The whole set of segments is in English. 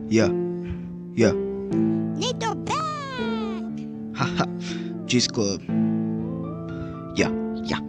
Yeah, yeah. Little bag. Haha. G's Club. Yeah, yeah.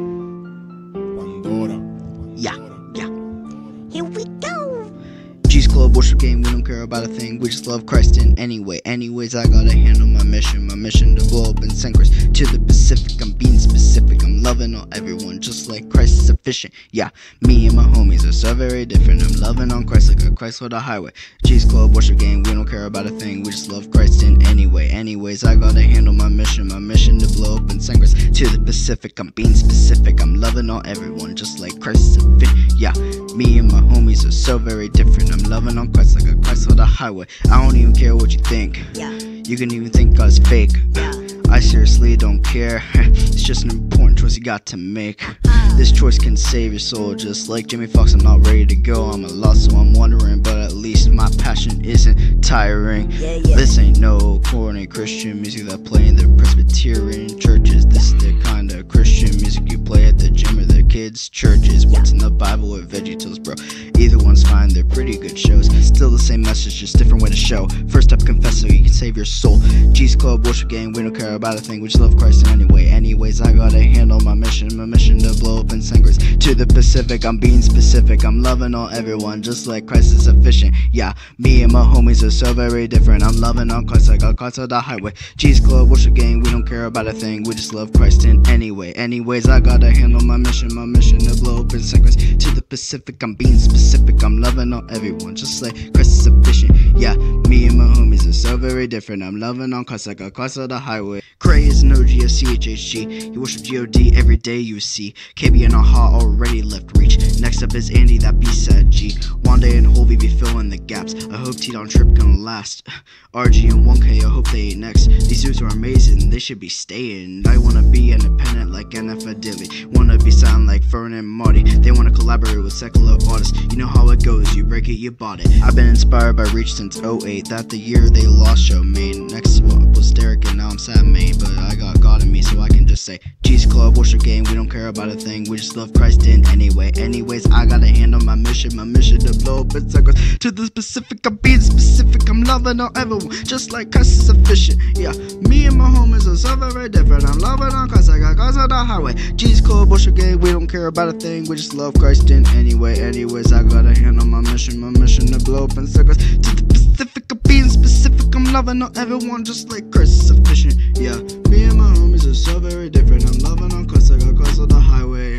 Pandora. Yeah, yeah. Here we go. G's Club, worship game, we don't care about a thing, we just love Christ in any way. Anyways, I gotta handle my mission to blow up and send Christ to the Pacific. I'm being specific, I'm loving on everyone, just like Christ is sufficient. Yeah, me and my homies are so very different, I'm loving on Christ like a Christ for the highway. G's Club, worship game, we don't care about a thing, we just love Christ in any way. Anyways, I gotta handle my mission to blow up and send Christ to the Pacific. I'm being specific, I'm loving on everyone, just like Christ is sufficient. Yeah, me and my homies are so very different, I'm loving on Christ like a Christ for the highway. I don't even care what you think. Yeah. You can even think God's fake. Yeah. I seriously don't care. It's just an important choice you got to make. This choice can save your soul, just like Jimmy Fox. I'm not ready to go, I'm a lost, so I'm wondering, but at least my passion isn't tiring. Yeah. This ain't no corny Christian music that play in the Presbyterian churches. This is the kind of Christian music you play at the gym or the kids' churches. What's in the Bible with VeggieTales, bro? Either one's fine, they're pretty good shows. Still the same message, just different way to show. First up, confess so you can save your soul. G's Club, worship game, we don't care about a thing, we just love Christ in any way. Anyways, I gotta handle my mission to blow up and send Christ to the Pacific. I'm being specific, I'm loving on everyone, just like Christ is sufficient. Yeah, me and my homies are so very different, I'm loving on Christ like a Christ on the highway. G's Club, worship game, we don't care about a thing, we just love Christ in any way. Anyways, I gotta handle my mission to blow up and send Christ to the Pacific. I'm being specific, I'm loving on everyone, just like Christ is sufficient. Yeah, me and my homies are so very different, I'm loving on Christ like a Christ on the highway. Cray is an OG of CHHG, he worship G.O.D. every day you see. KB and Aha already left reach, next up is Andy, that B-side G. Wande and Holvey be filling the gaps, I hope T-Don Trip gonna last. RG and 1K, I hope they ain't next. These dudes are amazing, they should be staying. I wanna be independent like NF Dilly, wanna be silent like Fern and Marty. They wanna collaborate with secular artists, you know how it goes, you break it, you bought it. I've been inspired by Reach since 08, that the year they lost show made. Next was Derek and now I'm sad made, but I got God in me so I can just say G's Club, worship game, we don't care about a thing, we just love Christ in any way. Anyways, I gotta handle my mission to blow up and send Christ to the Pacific. I'm being specific, I'm loving on everyone, just like Christ is sufficient. Yeah, me and my homies are so very different, I'm loving on Christ like a Christ on the highway. G's Club, worship game, we don't care about a thing, we just love Christ in any way. Anyways, I gotta handle my mission to blow up and send Christ to the Pacific. I'm being specific, I'm loving on everyone, just like Christ is sufficient. Yeah, me and my homies are so very different, I'm loving on Christ like a Christ on the highway.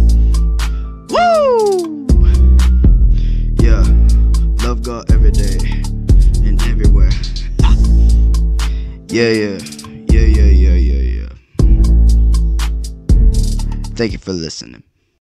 Woo! Yeah, love God every day and everywhere. Yeah. Thank you for listening.